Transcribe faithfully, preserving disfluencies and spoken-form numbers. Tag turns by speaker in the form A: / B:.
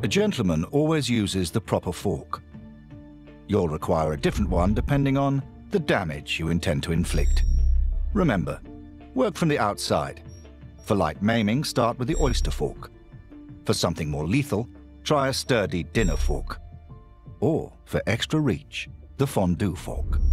A: A gentleman always uses the proper fork. You'll require a different one depending on the damage you intend to inflict. Remember, work from the outside. For light maiming, start with the oyster fork. For something more lethal, try a sturdy dinner fork. Or, for extra reach, the fondue fork.